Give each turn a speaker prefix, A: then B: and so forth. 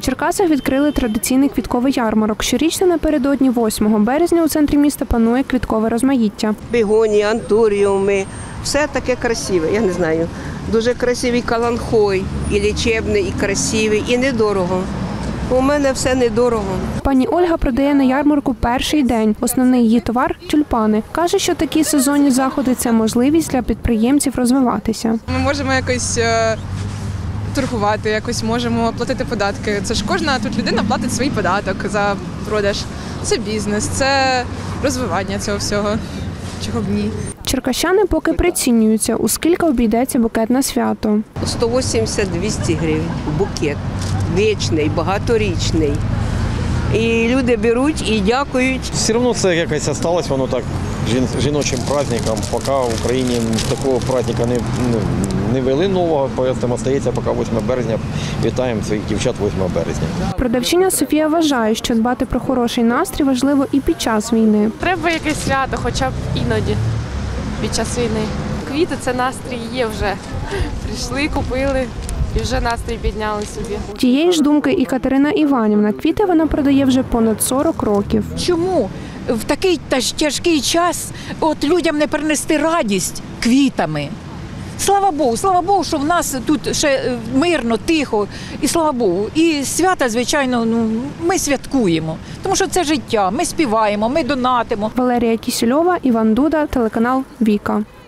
A: Черкасах відкрили традиційний квітковий ярмарок. Щорічно напередодні 8 березня у центрі міста панує квіткове розмаїття.
B: Бігоні, антуріуми, все таке красиве, я не знаю. Дуже красивий каланхой, і лічебний, і красивий, і недорого. У мене все недорого.
A: Пані Ольга продає на ярмарку перший день. Основний її товар – тюльпани. Каже, що такі сезонні заходи – це можливість для підприємців розвиватися.
C: Ми можемо якось торгувати, якось можемо платити податки. Це ж кожна тут людина платить свій податок за продаж. Це бізнес, це розвивання цього всього. Чого б ні.
A: Черкащани поки прицінюються, у скільки обійдеться букет на свято.
B: 180-200 гривень букет. Вічний, багаторічний. І люди беруть і дякують.
D: Все одно це якось залишилось, воно так, жіночим праздником. Поки в Україні такого праздника не ввели нового, тому стається поки 8 березня. Вітаємо своїх дівчат 8 березня.
A: Продавчиня Софія вважає, що дбати про хороший настрій важливо і під час війни.
E: Треба якесь свято, хоча б іноді під час війни. Квіти – це настрій є вже. Прийшли, купили. І вже настрій підняли собі.
A: Тієї ж думки і Катерина Іванівна. Квіти вона продає вже понад 40 років.
F: Чому в такий тяжкий час людям не принести радість квітами? Слава Богу, що в нас тут ще мирно, тихо, і слава Богу. І свята, звичайно, ми святкуємо, тому що це життя, ми співаємо, ми донатимо.
A: Валерія Кісельова, Іван Дуда, телеканал «Віка».